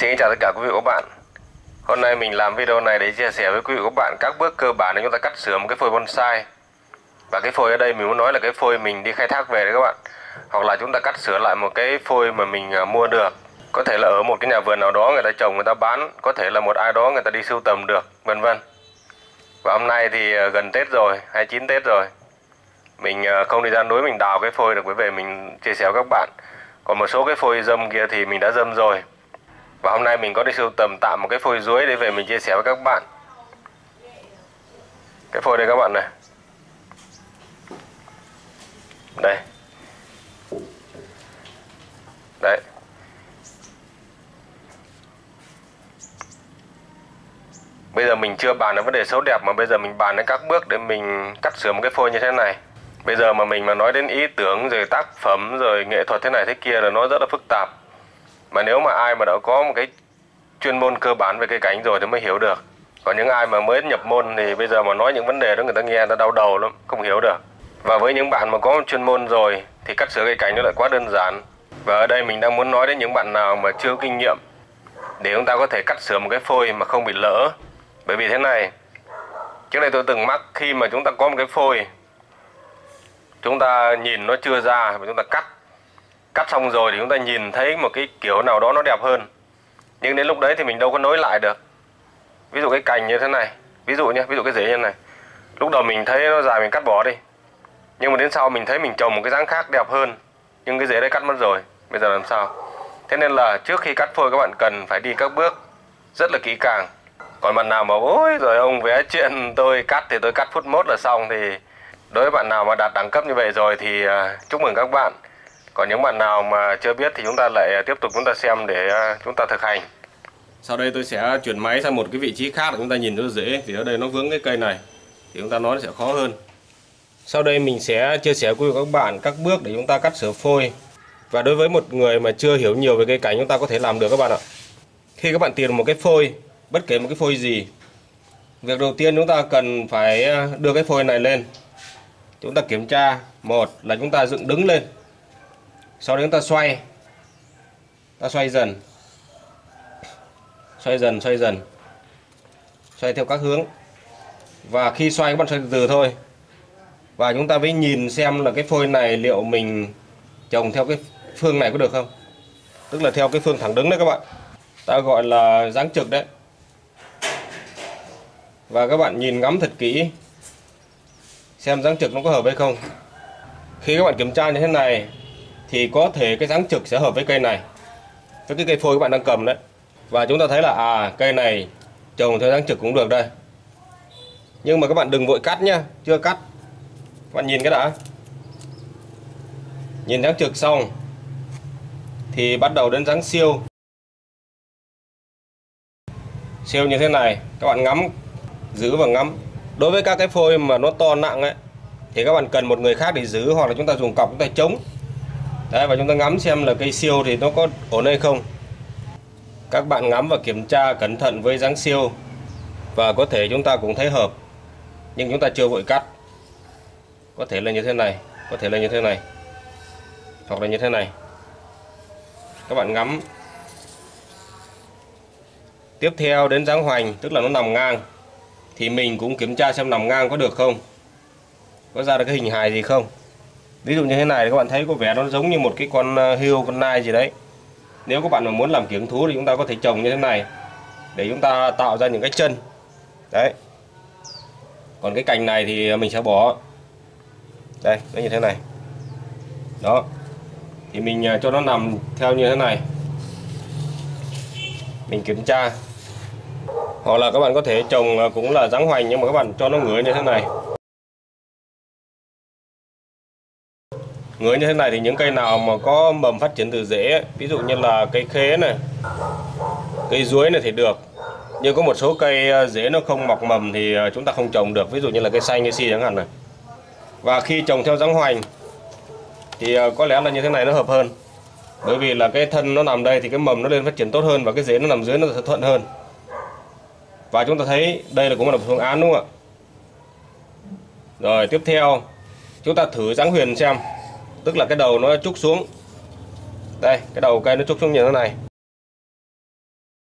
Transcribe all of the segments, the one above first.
Xin chào tất cả quý vị và các bạn. Hôm nay mình làm video này để chia sẻ với quý vị và các bạn các bước cơ bản để chúng ta cắt sửa một cái phôi bonsai. Và cái phôi ở đây mình muốn nói là cái phôi mình đi khai thác về đấy các bạn. Hoặc là chúng ta cắt sửa lại một cái phôi mà mình mua được. Có thể là ở một cái nhà vườn nào đó người ta trồng người ta bán, có thể là một ai đó người ta đi sưu tầm được, vân vân. Và hôm nay thì gần Tết rồi, 29 Tết rồi. Mình không đi ra núi mình đào cái phôi được, với về mình chia sẻ với các bạn. Còn một số cái phôi dâm kia thì mình đã dâm rồi. Và hôm nay mình có đi sưu tầm tạm một cái phôi ruối để về mình chia sẻ với các bạn. Cái phôi đây các bạn này. Đây. Đấy. Bây giờ mình chưa bàn đến vấn đề xấu đẹp, mà bây giờ mình bàn đến các bước để mình cắt sửa một cái phôi như thế này. Bây giờ mà mình nói đến ý tưởng rồi tác phẩm rồi nghệ thuật thế này thế kia là nó rất là phức tạp. Mà nếu mà ai mà đã có một cái chuyên môn cơ bản về cây cảnh rồi thì mới hiểu được. Còn những ai mà mới nhập môn thì bây giờ mà nói những vấn đề đó người ta nghe người ta đau đầu lắm, không hiểu được. Và với những bạn mà có chuyên môn rồi thì cắt sửa cây cảnh nó lại quá đơn giản. Và ở đây mình đang muốn nói đến những bạn nào mà chưa có kinh nghiệm để chúng ta có thể cắt sửa một cái phôi mà không bị lỡ. Bởi vì thế này, trước đây tôi từng mắc khi mà chúng ta có một cái phôi, chúng ta nhìn nó chưa ra và chúng ta cắt xong rồi thì chúng ta nhìn thấy một cái kiểu nào đó nó đẹp hơn, nhưng đến lúc đấy thì mình đâu có nối lại được. Ví dụ cái cành như thế này, ví dụ cái rễ như thế này, lúc đầu mình thấy nó dài mình cắt bỏ đi, nhưng mà đến sau mình thấy mình trồng một cái dáng khác đẹp hơn, nhưng cái rễ đấy cắt mất rồi, bây giờ làm sao? Thế nên là trước khi cắt phôi các bạn cần phải đi các bước rất là kỹ càng. Còn bạn nào mà ôi rồi ông vẽ chuyện tôi cắt thì tôi cắt phút mốt là xong, thì đối với bạn nào mà đạt đẳng cấp như vậy rồi thì chúc mừng các bạn. Còn những bạn nào mà chưa biết thì chúng ta lại tiếp tục chúng ta xem để chúng ta thực hành. Sau đây tôi sẽ chuyển máy sang một cái vị trí khác để chúng ta nhìn cho dễ. Vì ở đây nó vướng cái cây này thì chúng ta nói nó sẽ khó hơn. Sau đây mình sẽ chia sẻ với các bạn các bước để chúng ta cắt sửa phôi. Và đối với một người mà chưa hiểu nhiều về cây cảnh, chúng ta có thể làm được các bạn ạ. Khi các bạn tìm một cái phôi, bất kể một cái phôi gì, việc đầu tiên chúng ta cần phải đưa cái phôi này lên. Chúng ta kiểm tra, một là chúng ta dựng đứng lên, sau đó chúng ta xoay dần, xoay theo các hướng. Và khi xoay các bạn xoay từ từ thôi, và chúng ta mới nhìn xem là cái phôi này liệu mình trồng theo cái phương này có được không, tức là theo cái phương thẳng đứng đấy các bạn, ta gọi là dáng trực đấy. Và các bạn nhìn ngắm thật kỹ xem dáng trực nó có hợp hay không. Khi các bạn kiểm tra như thế này thì có thể cái dáng trực sẽ hợp với cây này, với cái cây phôi các bạn đang cầm đấy. Và chúng ta thấy là cây này trồng theo dáng trực cũng được đây. Nhưng mà các bạn đừng vội cắt nhá, chưa cắt. Các bạn nhìn cái đã. Nhìn dáng trực xong thì bắt đầu đến dáng siêu. Siêu như thế này, các bạn ngắm, giữ và ngắm. Đối với các cái phôi mà nó to nặng ấy thì các bạn cần một người khác để giữ, hoặc là chúng ta dùng cọc chúng ta chống. Đấy, và chúng ta ngắm xem là cây siêu thì nó có ổn hay không. Các bạn ngắm và kiểm tra cẩn thận với dáng siêu, và có thể chúng ta cũng thấy hợp, nhưng chúng ta chưa vội cắt. Có thể là như thế này, có thể là như thế này, hoặc là như thế này. Các bạn ngắm. Tiếp theo đến dáng hoành, tức là nó nằm ngang, thì mình cũng kiểm tra xem nằm ngang có được không, có ra được cái hình hài gì không. Ví dụ như thế này các bạn thấy có vẻ nó giống như một cái con hươu, con nai gì đấy. Nếu các bạn mà muốn làm kiểng thú thì chúng ta có thể trồng như thế này để chúng ta tạo ra những cái chân đấy. Còn cái cành này thì mình sẽ bỏ đây, nó như thế này đó, thì mình cho nó nằm theo như thế này, mình kiểm tra. Hoặc là các bạn có thể trồng cũng là dáng hoành, nhưng mà các bạn cho nó ngửa như thế này. Ngửa như thế này thì những cây nào mà có mầm phát triển từ rễ, ví dụ như là cây khế này, cây chuối này thì được. Nhưng có một số cây rễ nó không mọc mầm thì chúng ta không trồng được, ví dụ như là cây xanh, cây si chẳng hạn này. Và khi trồng theo dáng hoành thì có lẽ là như thế này nó hợp hơn. Bởi vì là cái thân nó nằm đây thì cái mầm nó lên phát triển tốt hơn, và cái rễ nó nằm dưới nó sẽ thuận hơn. Và chúng ta thấy đây là cũng là một phương án, đúng không ạ? Rồi tiếp theo chúng ta thử dáng huyền xem, tức là cái đầu nó trúc xuống. Đây, cái đầu cây nó trúc xuống như thế này.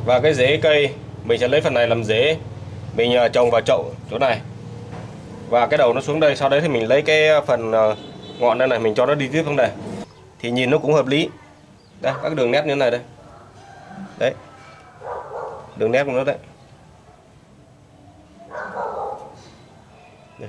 Và cái rễ cây mình sẽ lấy phần này làm rễ, mình trồng vào chậu chỗ này, và cái đầu nó xuống đây. Sau đấy thì mình lấy cái phần ngọn đây này, mình cho nó đi tiếp xuống đây, thì nhìn nó cũng hợp lý. Đây, các đường nét như thế này đây. Đấy, đường nét của nó đấy. Đây.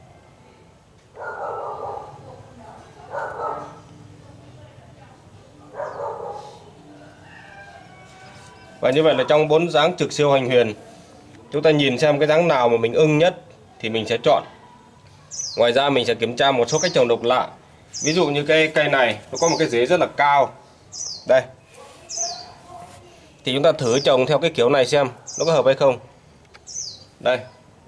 Và như vậy là trong 4 dáng trực siêu hành huyền, chúng ta nhìn xem cái dáng nào mà mình ưng nhất thì mình sẽ chọn. Ngoài ra mình sẽ kiểm tra một số cách trồng độc lạ. Ví dụ như cái cây này nó có một cái rễ rất là cao. Đây, thì chúng ta thử trồng theo cái kiểu này xem nó có hợp hay không. Đây,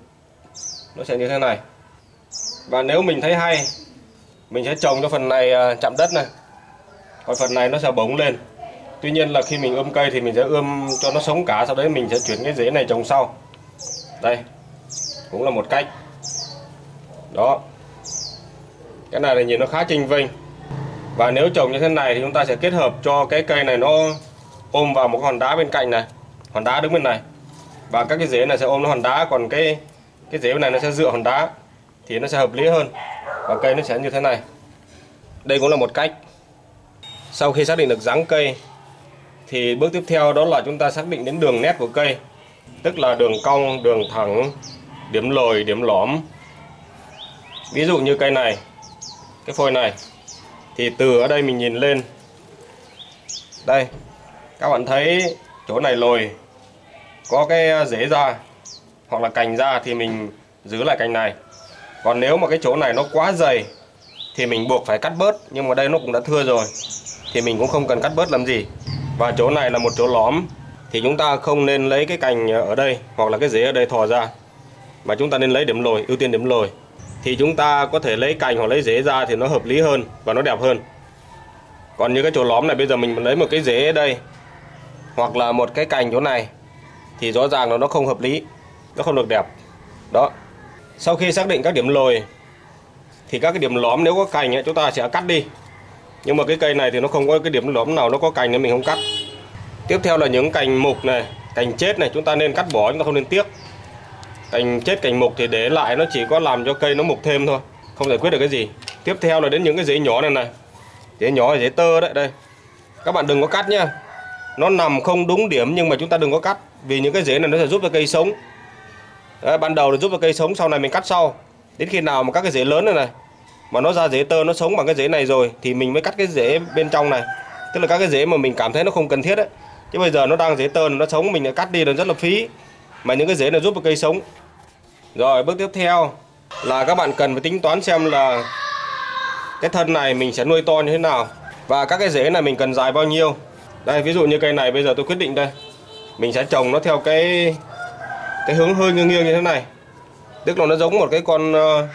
nó sẽ như thế này. Và nếu mình thấy hay, mình sẽ trồng cho phần này chạm đất này, còn phần này nó sẽ bóng lên. Tuy nhiên là khi mình ươm cây thì mình sẽ ươm cho nó sống cả, sau đấy mình sẽ chuyển cái rễ này trồng sau. Đây cũng là một cách. Đó, cái này là nhìn nó khá chênh vênh. Và nếu trồng như thế này thì chúng ta sẽ kết hợp cho cái cây này nó ôm vào một cái hòn đá bên cạnh này, hòn đá đứng bên này, và các cái rễ này sẽ ôm nó hòn đá, còn cái rễ bên này nó sẽ dựa hòn đá, thì nó sẽ hợp lý hơn, và cây nó sẽ như thế này. Đây cũng là một cách. Sau khi xác định được dáng cây thì bước tiếp theo đó là chúng ta xác định đến đường nét của cây, tức là đường cong, đường thẳng, điểm lồi, điểm lõm. Ví dụ như cây này, cái phôi này, thì từ ở đây mình nhìn lên, đây các bạn thấy chỗ này lồi, có cái rễ ra hoặc là cành ra thì mình giữ lại cành này. Còn nếu mà cái chỗ này nó quá dày thì mình buộc phải cắt bớt, nhưng mà đây nó cũng đã thưa rồi thì mình cũng không cần cắt bớt làm gì. Và chỗ này là một chỗ lõm thì chúng ta không nên lấy cái cành ở đây hoặc là cái rễ ở đây thò ra, mà chúng ta nên lấy điểm lồi, ưu tiên điểm lồi. Thì chúng ta có thể lấy cành hoặc lấy rễ ra thì nó hợp lý hơn và nó đẹp hơn. Còn như cái chỗ lõm này, bây giờ mình lấy một cái rễ ở đây hoặc là một cái cành chỗ này thì rõ ràng là nó không hợp lý, nó không được đẹp. Đó. Sau khi xác định các điểm lồi thì các cái điểm lõm nếu có cành ấy, chúng ta sẽ cắt đi. Nhưng mà cái cây này thì nó không có cái điểm lõm nào nó có cành nên mình không cắt. Tiếp theo là những cành mục này, cành chết này chúng ta nên cắt bỏ, chúng ta không nên tiếc. Cành chết, cành mục thì để lại nó chỉ có làm cho cây nó mục thêm thôi, không giải quyết được cái gì. Tiếp theo là đến những cái rễ nhỏ này này. Rễ nhỏ là rễ tơ đấy, đây. Các bạn đừng có cắt nhá. Nó nằm không đúng điểm nhưng mà chúng ta đừng có cắt, vì những cái rễ này nó sẽ giúp cho cây sống. Đấy, ban đầu là giúp cho cây sống, sau này mình cắt sau. Đến khi nào mà các cái rễ lớn này này mà nó ra rễ tơ, nó sống bằng cái rễ này rồi thì mình mới cắt cái rễ bên trong này. Tức là các cái rễ mà mình cảm thấy nó không cần thiết ấy. Chứ bây giờ nó đang rễ tơ, nó sống, mình lại cắt đi là rất là phí. Mà những cái rễ này giúp cho cây sống. Rồi bước tiếp theo là các bạn cần phải tính toán xem là cái thân này mình sẽ nuôi to như thế nào, và các cái rễ này mình cần dài bao nhiêu. Đây, ví dụ như cây này bây giờ tôi quyết định đây, mình sẽ trồng nó theo cái hướng hơi nghiêng nghiêng như thế này. Tức là nó giống một cái con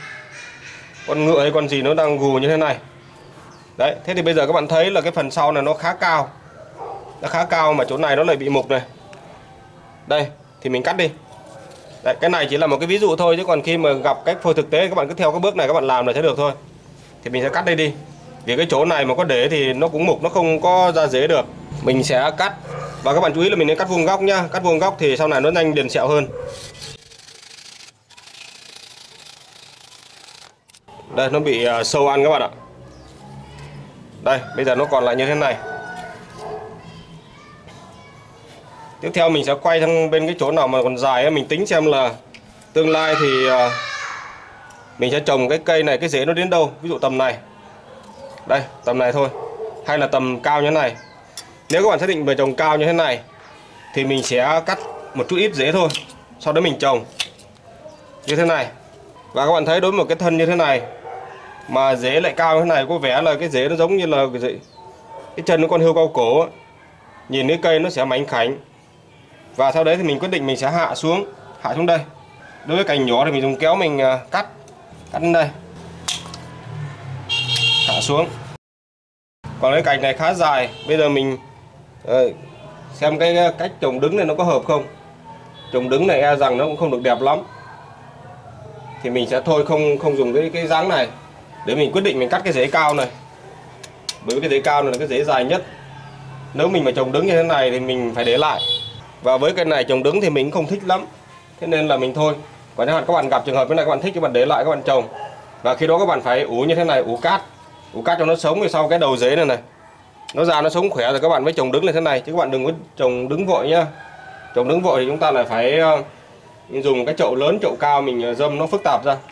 ngựa hay con gì nó đang gù như thế này. Đấy, thế thì bây giờ các bạn thấy là cái phần sau này nó khá cao. Nó khá cao mà chỗ này nó lại bị mục này. Đây, thì mình cắt đi. Đấy, cái này chỉ là một cái ví dụ thôi, chứ còn khi mà gặp cách phôi thực tế các bạn cứ theo các bước này các bạn làm là sẽ được thôi. Thì mình sẽ cắt đây đi. Vì cái chỗ này mà có để thì nó cũng mục, nó không có ra rễ được. Mình sẽ cắt. Và các bạn chú ý là mình nên cắt vuông góc nhá. Cắt vuông góc thì sau này nó nhanh liền sẹo hơn. Đây, nó bị sâu ăn các bạn ạ. Đây, bây giờ nó còn lại như thế này. Tiếp theo mình sẽ quay sang bên cái chỗ nào mà còn dài ấy, mình tính xem là tương lai thì mình sẽ trồng cái cây này, cái rễ nó đến đâu. Ví dụ tầm này. Đây, tầm này thôi. Hay là tầm cao như thế này. Nếu các bạn xác định về trồng cao như thế này thì mình sẽ cắt một chút ít rễ thôi, sau đó mình trồng như thế này. Và các bạn thấy đối với một cái thân như thế này mà rễ lại cao như thế này, có vẻ là cái rễ nó giống như là cái chân của con hươu cao cổ ấy. Nhìn cái cây nó sẽ mảnh khảnh. Và sau đấy thì mình quyết định mình sẽ hạ xuống đây. Đối với cành nhỏ thì mình dùng kéo mình cắt đến đây, hạ xuống. Còn cái cành này khá dài, bây giờ mình xem cái cách trồng đứng này nó có hợp không. Trồng đứng này e rằng nó cũng không được đẹp lắm, thì mình sẽ thôi không dùng cái dáng này, để mình quyết định mình cắt cái rễ cao này. Bởi vì cái rễ cao này là cái rễ dài nhất. Nếu mình mà trồng đứng như thế này thì mình phải để lại. Và với cây này trồng đứng thì mình không thích lắm, thế nên là mình thôi. Còn nếu các bạn gặp trường hợp cái này các bạn thích, các bạn để lại các bạn trồng. Và khi đó các bạn phải ủ như thế này, ủ cát cho nó sống, thì sau cái đầu rễ này nó ra nó sống khỏe rồi các bạn mới trồng đứng lên thế này, chứ các bạn đừng có trồng đứng vội nhá. Trồng đứng vội thì chúng ta lại phải dùng cái chậu lớn, chậu cao mình dâm nó phức tạp ra.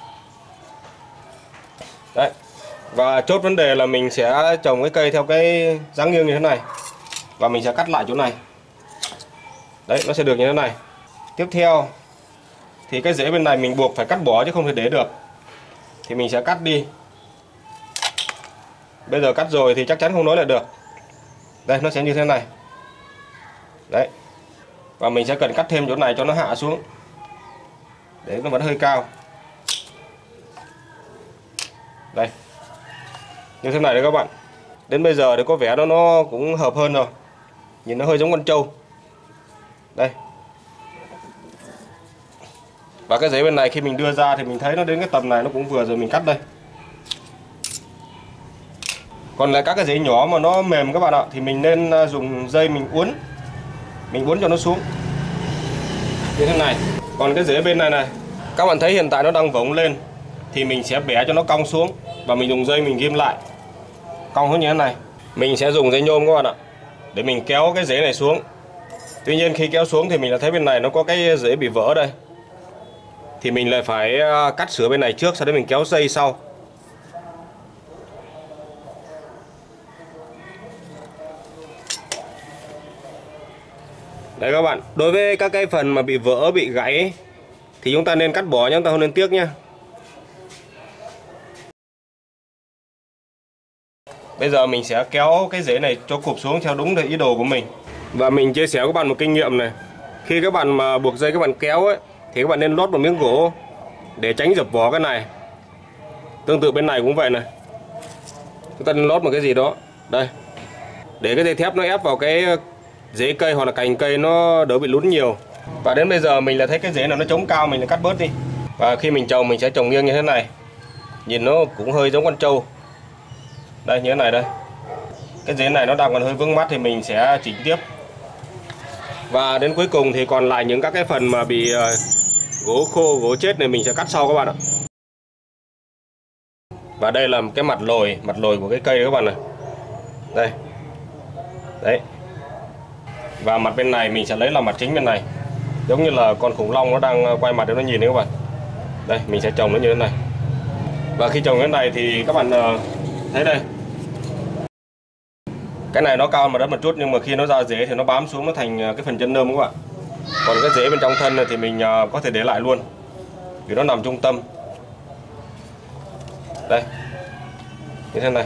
Đấy. Và chốt vấn đề là mình sẽ trồng cái cây theo cái dáng nghiêng như thế này, và mình sẽ cắt lại chỗ này. Đấy, nó sẽ được như thế này. Tiếp theo thì cái rễ bên này mình buộc phải cắt bỏ chứ không thể để được, thì mình sẽ cắt đi. Bây giờ cắt rồi thì chắc chắn không nối lại được. Đây, nó sẽ như thế này. Đấy. Và mình sẽ cần cắt thêm chỗ này cho nó hạ xuống, để nó vẫn hơi cao. Đây, như thế này đấy các bạn. Đến bây giờ thì có vẻ nó cũng hợp hơn rồi. Nhìn nó hơi giống con trâu. Đây. Và cái rễ bên này khi mình đưa ra thì mình thấy nó đến cái tầm này nó cũng vừa rồi, mình cắt đây. Còn lại các cái rễ nhỏ mà nó mềm các bạn ạ, thì mình nên dùng dây mình uốn cho nó xuống như thế này. Còn cái rễ bên này các bạn thấy hiện tại nó đang vổng lên, thì mình sẽ bẻ cho nó cong xuống và mình dùng dây mình ghim lại cong hướng như thế này. Mình sẽ dùng dây nhôm các bạn ạ, để mình kéo cái rễ này xuống. Tuy nhiên khi kéo xuống thì mình đã thấy bên này nó có cái rễ bị vỡ đây, thì mình lại phải cắt sửa bên này trước, sau đó mình kéo dây sau. Đấy các bạn, đối với các cái phần mà bị vỡ, bị gãy thì chúng ta nên cắt bỏ, chúng ta không nên tiếc nhá. Bây giờ mình sẽ kéo cái rễ này cho cụp xuống theo đúng ý đồ của mình. Và mình chia sẻ với các bạn một kinh nghiệm này. Khi các bạn mà buộc dây các bạn kéo ấy, thì các bạn nên lót một miếng gỗ để tránh dập vỏ cái này. Tương tự bên này cũng vậy này. Chúng ta nên lót một cái gì đó. Đây. Để cái dây thép nó ép vào cái rễ cây hoặc là cành cây nó đỡ bị lún nhiều. Và đến bây giờ mình là thấy cái rễ nào nó chống cao mình lại cắt bớt đi. Và khi mình trồng mình sẽ trồng nghiêng như thế này. Nhìn nó cũng hơi giống con trâu. Đây như thế này đây. Cái rễ này nó đang còn hơi vướng mắt thì mình sẽ chỉnh tiếp. Và đến cuối cùng thì còn lại những các cái phần mà bị gỗ khô, gỗ chết này mình sẽ cắt sau các bạn ạ. Và đây là cái mặt lồi của cái cây các bạn này. Đây. Đấy. Và mặt bên này mình sẽ lấy làm mặt chính bên này. Giống như là con khủng long nó đang quay mặt để nó nhìn đấy các bạn. Đây, mình sẽ trồng nó như thế này. Và khi trồng cái này thì các bạn thấy đây. Cái này nó cao mặt đất một chút, nhưng mà khi nó ra rễ thì nó bám xuống, nó thành cái phần chân nơm các bạn. Còn cái rễ bên trong thân này thì mình có thể để lại luôn, vì nó nằm trung tâm. Đây, như thế này.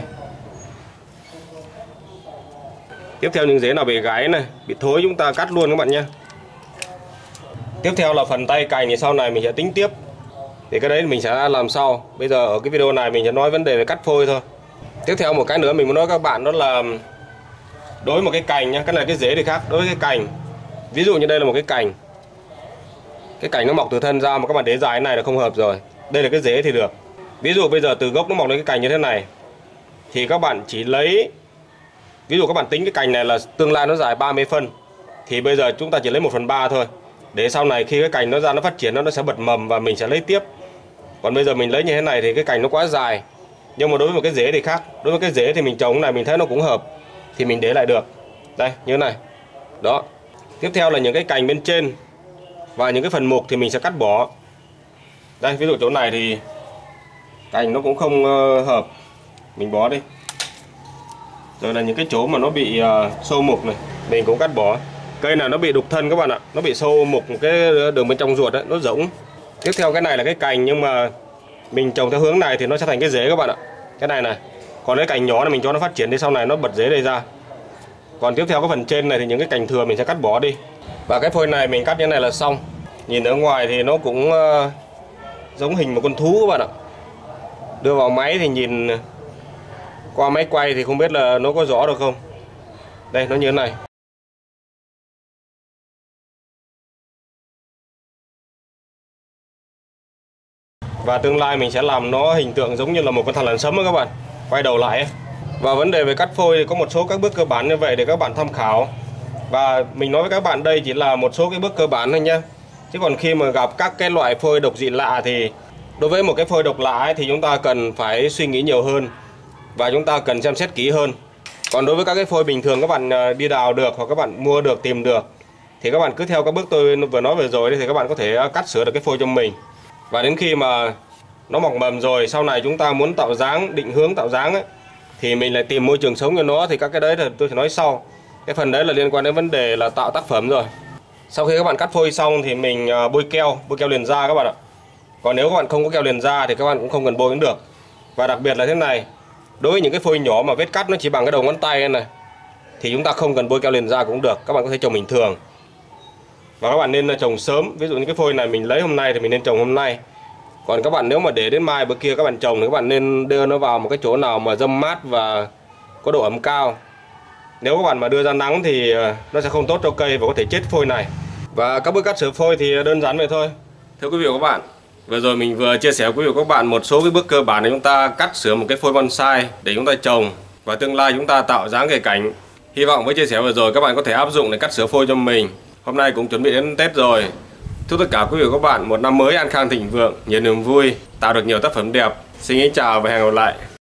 Tiếp theo những rễ nào bị gãy này, bị thối chúng ta cắt luôn các bạn nhé. Tiếp theo là phần tay cành thì sau này mình sẽ tính tiếp. Thì cái đấy mình sẽ làm sau. Bây giờ ở cái video này mình sẽ nói vấn đề về cắt phôi thôi. Tiếp theo một cái nữa mình muốn nói các bạn đó là đối với một cái cành nhá, cái này cái rễ thì khác. Đối với cái cành, ví dụ như đây là một cái cành. Cái cành nó mọc từ thân ra mà các bạn để dài này là không hợp rồi. Đây là cái rễ thì được. Ví dụ bây giờ từ gốc nó mọc lên cái cành như thế này, thì các bạn chỉ lấy, ví dụ các bạn tính cái cành này là tương lai nó dài 30 phân, thì bây giờ chúng ta chỉ lấy 1/3 thôi. Để sau này khi cái cành nó ra nó phát triển nó sẽ bật mầm và mình sẽ lấy tiếp. Còn bây giờ mình lấy như thế này thì cái cành nó quá dài. Nhưng mà đối với một cái rễ thì khác. Đối với cái rễ thì mình trồng cái này mình thấy nó cũng hợp, thì mình để lại được. Đây, như thế này. Đó. Tiếp theo là những cái cành bên trên và những cái phần mục thì mình sẽ cắt bỏ. Đây, ví dụ chỗ này thì cành nó cũng không hợp, mình bỏ đi. Rồi là những cái chỗ mà nó bị sâu mục này, mình cũng cắt bỏ. Cây này nó bị đục thân các bạn ạ, nó bị sâu mục cái đường bên trong ruột ấy, nó rỗng. Tiếp theo cái này là cái cành, nhưng mà mình trồng theo hướng này thì nó sẽ thành cái rễ các bạn ạ. Cái này này. Còn cái cành nhỏ này mình cho nó phát triển đi, sau này nó bật rễ đây ra. Còn tiếp theo cái phần trên này thì những cái cành thừa mình sẽ cắt bỏ đi. Và cái phôi này mình cắt như này là xong. Nhìn ở ngoài thì nó cũng giống hình một con thú các bạn ạ. Đưa vào máy thì nhìn qua máy quay thì không biết là nó có rõ được không. Đây, nó như thế này. Và tương lai mình sẽ làm nó hình tượng giống như là một con thằn lằn sấm các bạn. Quay đầu lại ấy. Và vấn đề về cắt phôi thì có một số các bước cơ bản như vậy để các bạn tham khảo. Và mình nói với các bạn đây chỉ là một số cái bước cơ bản thôi nhé. Chứ còn khi mà gặp các cái loại phôi độc dị lạ thì đối với một cái phôi độc lạ ấy, thì chúng ta cần phải suy nghĩ nhiều hơn và chúng ta cần xem xét kỹ hơn. Còn đối với các cái phôi bình thường các bạn đi đào được hoặc các bạn mua được, tìm được thì các bạn cứ theo các bước tôi vừa nói vừa rồi thì các bạn có thể cắt sửa được cái phôi cho mình. Và đến khi mà nó mọc mầm rồi, sau này chúng ta muốn tạo dáng, định hướng tạo dáng ấy, thì mình lại tìm môi trường sống cho nó, thì các cái đấy là tôi sẽ nói sau. Cái phần đấy là liên quan đến vấn đề là tạo tác phẩm rồi. Sau khi các bạn cắt phôi xong thì mình bôi keo liền da các bạn ạ. Còn nếu các bạn không có keo liền da thì các bạn cũng không cần bôi cũng được. Và đặc biệt là thế này, đối với những cái phôi nhỏ mà vết cắt nó chỉ bằng cái đầu ngón tay này thì chúng ta không cần bôi keo liền da cũng được, các bạn có thể trồng bình thường. Và các bạn nên trồng sớm, ví dụ như cái phôi này mình lấy hôm nay thì mình nên trồng hôm nay. Còn các bạn nếu mà để đến mai bữa kia các bạn trồng thì các bạn nên đưa nó vào một cái chỗ nào mà râm mát và có độ ẩm cao. Nếu các bạn mà đưa ra nắng thì nó sẽ không tốt cho cây và có thể chết phôi này. Và các bước cắt sửa phôi thì đơn giản vậy thôi. Thưa quý vị và các bạn, vừa rồi mình vừa chia sẻ với quý vị và các bạn một số cái bước cơ bản để chúng ta cắt sửa một cái phôi bonsai để chúng ta trồng và tương lai chúng ta tạo dáng cây cảnh. Hy vọng với chia sẻ vừa rồi các bạn có thể áp dụng để cắt sửa phôi cho mình. Hôm nay cũng chuẩn bị đến Tết rồi. Chúc tất cả quý vị và các bạn một năm mới an khang thịnh vượng, nhiều niềm vui, tạo được nhiều tác phẩm đẹp. Xin kính chào và hẹn gặp lại.